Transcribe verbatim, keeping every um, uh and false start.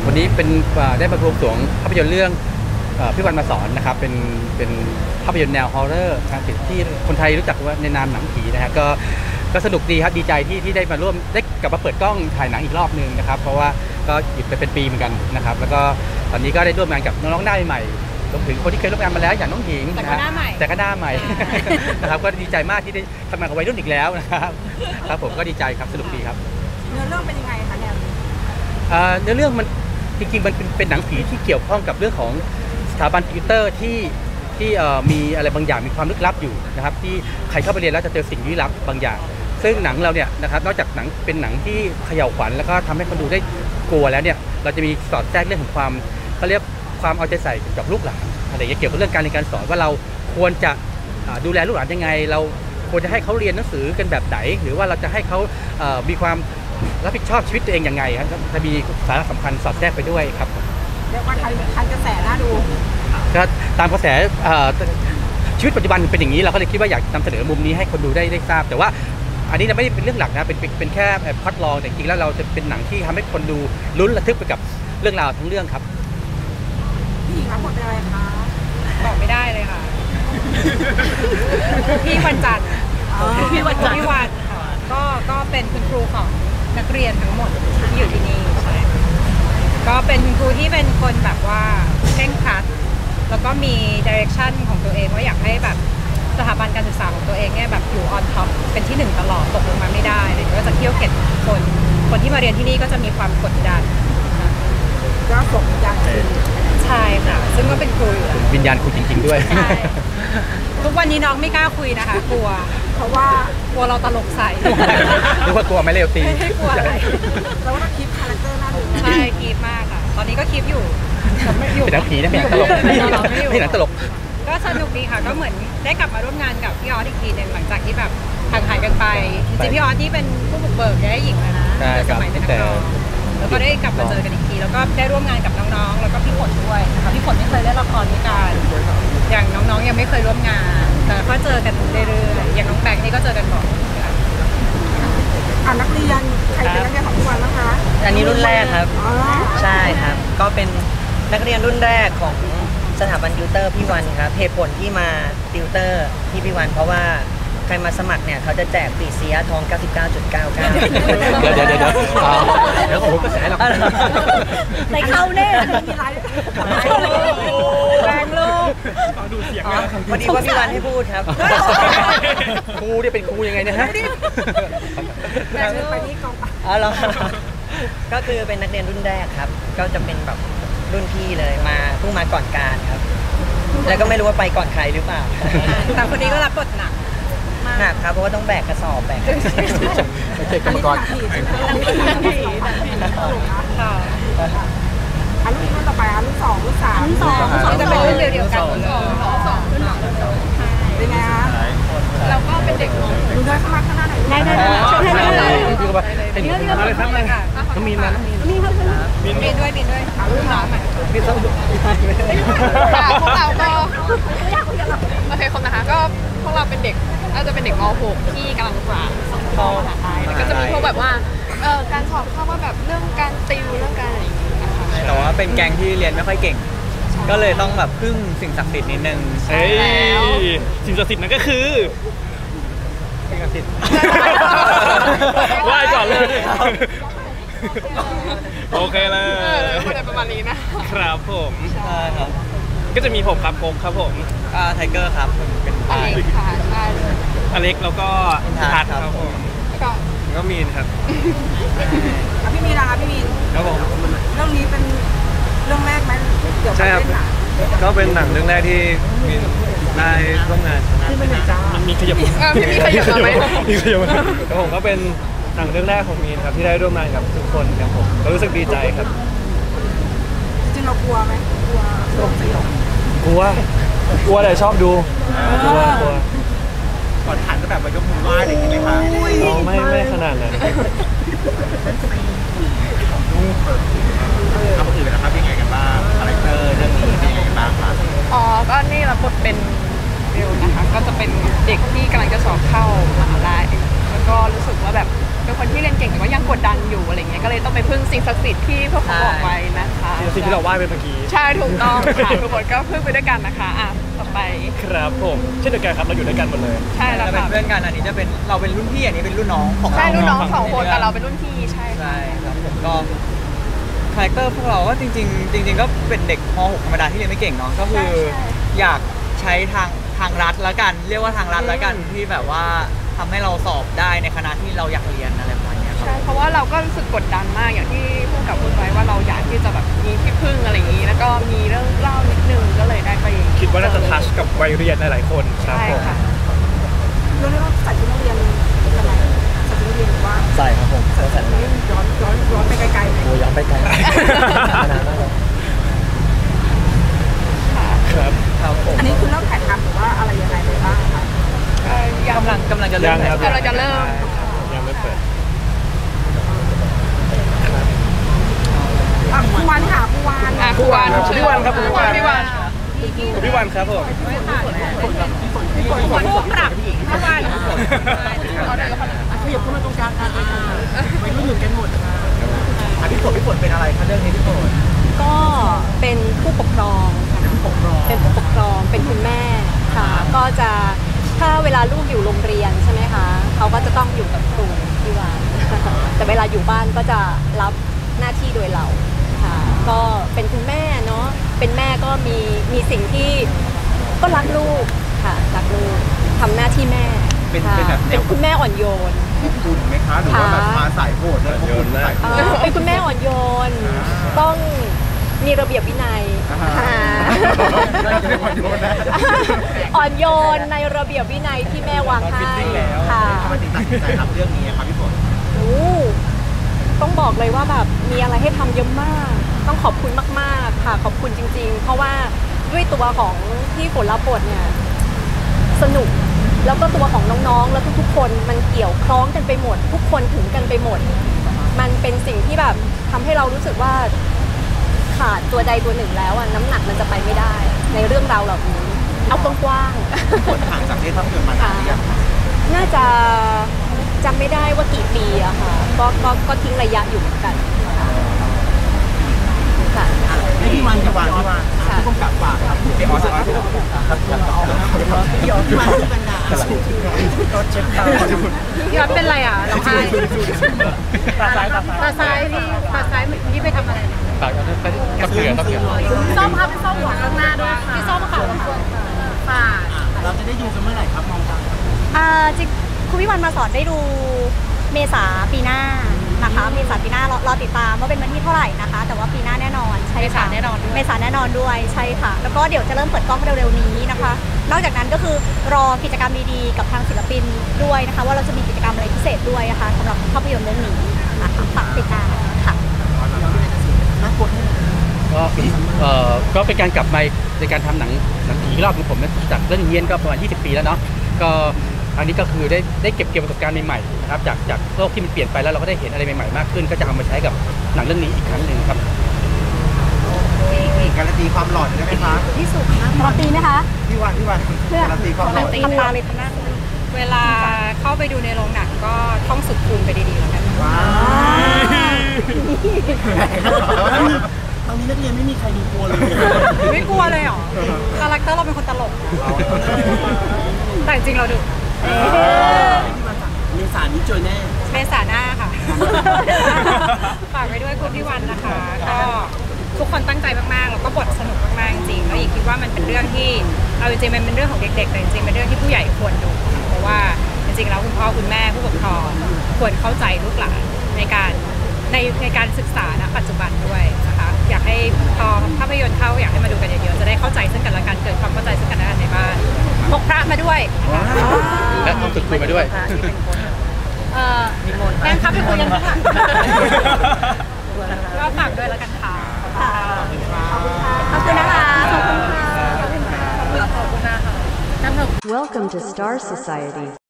วันนี้เป็นได้มาบวงสรวงภาพยนตร์เรื่องพี่วันมาสอนนะครับเป็นเป็นภาพยนตร์แนวฮอร์เรอร์ทางติดที่คนไทยรู้จักว่าในนามหนังผีนะฮะก็ก็สนุกดีครับดีใจที่ที่ได้มาร่วมได้กลับมาเปิดกล้องถ่ายหนังอีกรอบนึงนะครับเพราะว่าก็หยุดไปเป็นปีเหมือนกันนะครับแล้วก็ตอนนี้ก็ได้ร่วมงานกับน้องๆหน้าใหม่รวมถึงคนที่เคยร่วมงานมาแล้วอย่างน้องหญิงแต่ก็หน้าใหม่แต่ก็หน้าใหม่นะครับก็ดีใจมากที่ได้ทำงานกับวัยรุ่นอีกแล้วนะครับครับผมก็ดีใจครับสนุกดีครับเนื้อเรื่องเป็นยังไงคะเนี่ยเนื้อเรื่องมันจริงๆมันเป็นเป็นหนังผีที่เกี่ยวข้องกับเรื่องของสถาบันคอมพิวเตอร์ที่ที่มีอะไรบางอย่างมีความลึกลับอยู่นะครับที่ใครเข้าไปเรียนแล้วจะเจอสิ่งลี้ลับบางอย่างซึ่งหนังเราเนี่ยนะครับนอกจากหนังเป็นหนังที่เขย่าขวัญแล้วก็ทำให้คนดูได้กลัวแล้วเนี่ยเราจะมีสอดแทรกเรื่องของความเขาเรียกความเอาใจใส่กับลูกหลานอะไรเกี่ยวกับเรื่องการเรียนการสอนว่าเราควรจะดูแลลูกหลานยังไงเราควรจะให้เขาเรียนหนังสือกันแบบไหนหรือว่าเราจะให้เขามีความรับผิดชอบชีวิตตัวเองยังไงครับจะมีสาระสำคัญสอดแทรกไปด้วยครับเรียกว่าทันทันกระแสน่าดูก็ตามกระแสชีวิตปัจจุบันเป็นอย่างนี้เราก็เลยคิดว่าอยากนำเสนอมุมนี้ให้คนดูได้ได้ทราบแต่ว่าอันนี้ไม่ได้เป็นเรื่องหลักนะเป็นเป็นแค่พล็อตรองแต่จริงแล้วเราจะเป็นหนังที่ทำให้คนดูลุ้นระทึกไปกับเรื่องราวทั้งเรื่องครับพี่หญิงรับบทเป็นอะไรคะบอกไม่ได้เลยค่ะพี่วันจันทร์พี่วันจันทร์พี่วันก็ก็เป็นคุณครูของนักเรียนทั้งหมดที่อยู่ที่นี่ก็เป็นครูที่เป็นคนแบบว่าเคร่งครัดแล้วก็มีดิเรกชันของตัวเองว่าอยากให้แบบสถาบันการศึกษาของตัวเองเนี่ยแบบอยู่ออนท็อปเป็นที่หนึ่งตลอดตกลงมาไม่ได้เลยก็จะเที่ยวเก็บคนคนที่มาเรียนที่นี่ก็จะมีความกดดันก็สมยักษ์ใช่ค่ะซึ่งก็เป็นครูอยู่วิญญาณครูจริงๆด้วยใช่ทุกวันนี้น้องไม่กล้าคุยนะคะกลัวเพราะว่ากลัวเราตลกใส่หรือว่ากลัวไม่เร็วตีไม่กลัวอะไรแล้วว่าคลิปคาแรคเตอร์น่าดูใช่คลิปมากค่ะตอนนี้ก็คลิปอยู่เป็นหนังผีนะเป็นหนังตลกเป็นหนังตลกก็สนุกดีค่ะก็เหมือนได้กลับมาร่วมงานกับพี่ออสอีกทีหนึ่งหลังจากที่แบบห่างหายกันไปจริงๆพี่ออสที่เป็นผู้บุกเบิกได้หญิงแล้วนะสมัยเป็นนักร้องแล้วก็ได้กลับมาเจอกันอีกทีแล้วก็ได้ร่วมงานกับน้องๆแล้วก็พี่ฝนด้วยนะคะพี่ฝนไม่เคยเล่นละครด้วยกันอย่างน้องๆยังไม่เคยร่วมงานแต่ก็เจอกันเรื่อยๆอย่างน้องแบงค์นี่ก็เจอกันบ่อยอ่านักเรียนใครเป็นนักเรียนของพี่วันบ้างคะอันนี้รุ่นแรกครับใช่ครับก็เป็นนักเรียนรุ่นแรกของสถาบันติวเตอร์พี่วันครับเหตุผลที่มาติวเตอร์ที่พี่วันเพราะว่าใครมาสมัครเนี่ยเขาจะแจกปีเสียทอง เก้าสิบเก้าจุดเก้าเก้าเดี๋ยวเดี๋ยวเดี๋ยวเดี๋ยวโอ้โหกระแสหรอกในเข้าแน่มีไรแรงลูกดูเสียงพอดีว่าพี่วันให้พูดครับครูเนี่ยเป็นครูยังไงเนี่ยฮะไปที่กองอ๋อเหรอก็คือเป็นนักเรียนรุ่นแรกครับก็จะเป็นแบบรุ่นพี่เลยมาเพิ่งมาก่อนการครับแล้วก็ไม่รู้ว่าไปก่อนใครหรือเปล่าแต่คนนี้ก็รับบทหนักหนักครับเพราะว่าต้องแบกกระสอบแบกไม่ใช่กรรมกรอันรุ่นต่อไปอันรุ่นสองรุ่นสามรุ่นสองรุ่นสองจะเป็นรุ่นเดียวกันรุ่นสองรุ่นสองรุ่นสองเป็นไงคะเราก็เป็นเด็กมองดูด้วยข้างล่างข้างหน้าหน่อยได้ได้ได้พี่ก็ไปเป็นอะไรทั้งเลยค่ะต้องมีนะมีครับมีมีด้วยมีด้วยรุ่นน้องใหม่มีต้องค่ะพวกเราก็โอเคคนนะคะก็พวกเราเป็นเด็กเราจะเป็นเด็กม .หก ที่กำลังจะสอบเข้ามหาลัยแล้วก็จะมีพวกแบบว่าเออการสอบเข้าว่าแบบเรื่องการติวเรื่องการอะไรอย่างเงี้ยนะคะแต่ว่าเป็นแกงที่เรียนไม่ค่อยเก่งก็เลยต้องแบบพึ่งสิ่งศักดิ์สิทธิ์นิดนึงเฮ้ยสิ่งศักดิ์สิทธิ์นั่นก็คือสิ่งศักดิ์สิทธิ์ไหว้ก่อนเลยโอเคเลยประมาณนี้นะครับผมใช่ครับก็จะมีผมครับโค้กครับผมอ่าไทเกอร์ครับเป็นอเล็กค่ะใช่อเล็กแล้วก็ทัดครับผมแล้วก็ก็มีนครับพี่มีนนะคะพี่มีนครับผมเรื่องนี้เป็นเรื่องแรกไหมเกี่ยวกับเล่นหนังก็เป็นหนังเรื่องแรกที่มีได้ร่วมงานมันมีขยับพี่มีขยับมาไหมมีขยับมาแล้วผมก็เป็นหนังเรื่องแรกของมีนครับที่ได้ร่วมงานกับทุกคนครับผมก็รู้สึกดีใจครับจริงเรากลัวไหมกลัวกลัวกลัวแต่ชอบดูกลัวกลัวก่อนถ่ายก็แบบมายกมือไหว้อะไรอย่างเงี้ยไหมคะไม่ไม่ขนาดนั้นเอาคนอื่นนะครับเป็นไงกันบ้างคาแรคเตอร์เรื่องนี้เป็นไงกันบ้างครับอ๋อก็นี่รับบทเป็นวิวนะคะก็จะเป็นเด็กที่กำลังจะสอบเข้ามหาลัยแล้วก็รู้สึกว่าแบบเป็นคนที่เรียนเก่งแต่ว่ายังกดดันอยู่อะไรเงี้ยก็เลยต้องไปพึ่งสิ่งศักดิ์สิทธิ์ที่พวกเขาบอกไว้นะคะสิ่งที่เราไหว้ไปเมื่อกี้ใช่ถูกต้องค่ะทุกคนก็พึ่งไปด้วยกันนะคะอ่ะต่อไปครับผมเช่นเดียวกันครับเราอยู่ด้วยกันหมดเลยใช่แล้วค่ะเป็นเพื่อนกันอันนี้จะเป็นเราเป็นรุ่นพี่อันนี้เป็นรุ่นน้องของเราใช่รุ่นน้องสองคนแต่เราเป็นรุ่นพี่ใช่ใช่ครับผมก็คาแรคเตอร์พวกเราก็จริงๆจริง ๆ ก็เป็นเด็กม .หก ธรรมดาที่เรียนไม่เก่งเนาะก็คืออยากใช้ทางทางรัฐแล้วกันเรียกว่าทางรัฐแล้วกันที่แบบว่าทำให้เราสอบได้ในคณะที่เราอยากเรียนอะไรประมาณนี้ครับใช่เพราะว่าเราก็รู้สึกกดดันมากอย่างที่พูดกับพูดไว้ว่าเราอยากที่จะแบบมีที่พึ่งอะไรอย่างนี้แล้วก็มีเรื่องเล่านิดนึงก็เลยได้ไปคิดว่าน่าจะทัชกับวัยเรียนหลายๆคนครับผมค่ะเรื่องใส่ชุดนักเรียนเป็นอะไรใส่ชุดนักเรียนหรือว่าใส่ครับผมใส่ใส่ย้อนย้อนย้อนไปไกลๆเลยโอ้ย้อนไปไกลนานมากเลยครับครับผมอันนี้คือเริ่มถ่ายทำหรือว่าอะไรยังไงไปบ้างคะกำลังกำลังจะเริ่มกำลังจะเริ่มยังไม่เปิดผู้วันค่ะผู้วันผู้วันพี่วันครับพี่วันพี่วันพี่วันครับผมผู้ปรับผู้วันขยับเข้ามาตรงกลางกันไปรุ่นหนึ่งกันหมดอ่ะพี่ฝนพี่ฝนเป็นอะไรคะเรื่องนี้พี่ฝนก็เป็นผู้ปกครองเป็นผู้ปกครองเป็นคุณแม่ค่ะก็จะถ้าเวลาลูกอยู่โรงเรียนใช่ไหมคะเขาก็จะต้องอยู่กับครูที่วันแต่เวลาอยู่บ้านก็จะรับหน้าที่โดยเราค่ะก็เป็นคุณแม่เนาะเป็นแม่ก็มีมีสิ่งที่ก็รักลูกค่ะรักลูกทำหน้าที่แม่เป็นเป็นแบบเป็นคุณแม่อ่อนโยนคุณไหมคะหรือว่าแบบมาสายโหดเลยโยนเลยเป็นคุณแม่อ่อนโยนต้องมีระเบียบวินัยอ่อนโยนในระเบียบวินัยที่แม่วางให้ค่ะทำไมถึงตัดสินใจทำเรื่องนี้ครับพี่ฝนโอ้ต้องบอกเลยว่าแบบมีอะไรให้ทำเยอะมากต้องขอบคุณมากๆค่ะขอบคุณจริงๆเพราะว่าด้วยตัวของที่ฝนรับบทเนี่ยสนุกแล้วก็ตัวของน้องๆแล้วทุกๆคนมันเกี่ยวคล้องกันไปหมดทุกคนถึงกันไปหมดมันเป็นสิ่งที่แบบทำให้เรารู้สึกว่าขาดตัวใดตัวหนึ่งแล้วอ่ะน้ำหนักมันจะไปไม่ได้ในเรื่องราวเหล่านี้เอากว้างๆผลห่างจากที่ทำเงินมานานยังน่าจะจำไม่ได้ว่ากี่ปีอะค่ะก็ก็ก็ทิ้งระยะอยู่เหมือนกันค่ะให้พี่วันพี่วันพี่วันผู้กำกับฝากครับพี่ออสครับพี่ออสพี่ออสพี่วันที่เป็นดาก็เช็คตาพี่ออสเป็นไรอ่ะร้องไห้ตาซ้ายตาซ้ายตาซ้ายที่ตาซ้ายที่ไปทำอะไรปากก็เกลือก็เกลือส้มครับพี่ส้มหัวข้างหน้าด้วยพี่ส้มค่ะฝากเราจะได้ดูกันเมื่อไหร่ครับมองตาอ่าจริงคุณพี่วันมาสอนได้ดูเมษาปีหน้านะคะเมษาปีหน้ารอติดตามว่าเป็นวันที่เท่าไหร่นะคะแต่ว่าปีหน้าแน่นอนใช่ค่ะแน่นอนเมษาแน่นอนด้วยใช่ค่ะแล้วก็เดี๋ยวจะเริ่มเปิดกล้องเร็วๆนี้นะคะนอกจากนั้นก็คือรอกิจกรรมดีๆกับทางศิลปินด้วยนะคะว่าเราจะมีกิจกรรมอะไรพิเศษด้วยนะคะสำหรับภาพยนตร์เรื่องนี้นะคะฝากติดตามค่ะก็เอ่อก็เป็นการกลับมาในการทำหนังหนังผีรอบของผมนะจากเรื่องเงียนก็ประมาณยี่สิบปีแล้วเนาะก็อันนี้ก็คือได้ได้เก็บเกี่ยวประสบการณ์ใหม่ๆนะครับจากจากโลกที่มันเปลี่ยนไปแล้วเราก็ได้เห็นอะไรใหม่ๆมากขึ้นก็จะเอามาใช้กับหนังเรื่องนี้อีกครั้งหนึ่งครับการันตีความหลอนได้ไหมคะที่สุดนะการันตีไหมคะพี่วันพี่วันการันตีความหลอนทำตาเลยทำหน้าเวลาเข้าไปดูในโรงหนังก็ท่องสุดคูณไปดีๆแล้วกันว้าวตอนนี้นักเรียนไม่มีใครดูกลัวเลยไม่กลัวเลยหรอคาแรคเตอร์เราเป็นคนตลกแต่จริงเราดูเมษานี้เจอแน่เมษาหน้าค่ะฝากไว้ด้วยคุณพี่วันนะคะก็ทุกคนตั้งใจมากๆแล้วก็บทสนุกมากๆจริงๆแล้วอีกคิดว่ามันเป็นเรื่องที่เอาจริงๆมันเป็นเรื่องของเด็กๆแต่จริงๆเป็นเรื่องที่ผู้ใหญ่ควรดูเพราะว่าจริงๆแล้วคุณพ่อคุณแม่ผู้ปกครองควรเข้าใจลูกหลานในการในในการศึกษาณปัจจุบันด้วยนะคะอยากให้พอภาพยนตร์เข้าอยากให้มาดูกันเยอะๆจะได้เข้าใจซึ่งกันและกันเกิดความเข้าใจซึ่งกันและกันในบ้านพกพระมาด้วยและต้องฝึกคุยมาด้วยเอ่อแม่ครับไปคุยกันค่ะก็ฝากด้วยแล้วกันค่ะขอบคุณนะคะขอบคุณค่ะขอบคุณนะคะ Welcome to Star Society